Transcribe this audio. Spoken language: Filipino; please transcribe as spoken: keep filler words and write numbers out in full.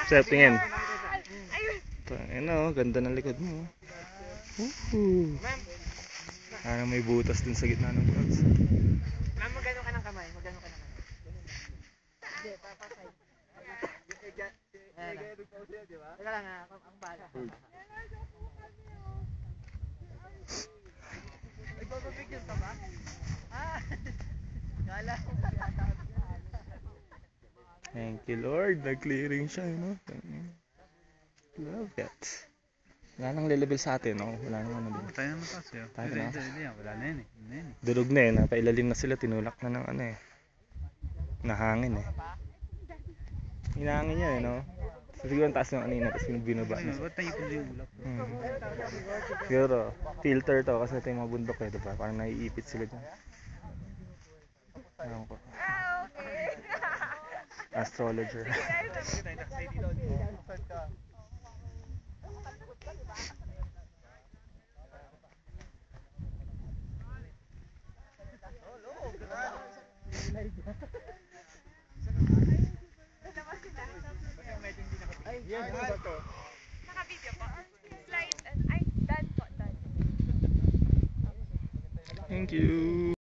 Sir, tingin. Ano, ganda ng likod mo. Woohoo! Ah, may butas din sa gitna ng clouds. Ma'am, magano ka ng kamay? Magano ka ng kamay? Hindi, papasay. Teka lang ha, ang bala. Nagpapapicture ka ba? Ah! Kala ko Thank you Lord, nag-clearing siya, you know? Love it. Wala nang lelevel sa atin, no? Wala nang ano din. Tayo naman tayo. Tayo na. Wala na yun eh. Durog na eh, napailalim na sila, tinulak na ng ano eh. Nahangin eh. Hinahangin niya eh, no? So, siguro ang taas ng kanina, tapos binaba na siya. Ba't tayo kundi yung ulap? Hmm. Siguro, filter to kasi ito yung mga bundok eh, diba? Parang naiipit sila dyan. Ewan ko. Astrologer. Naka-video po. Slide and ay, done po, done. Thank you.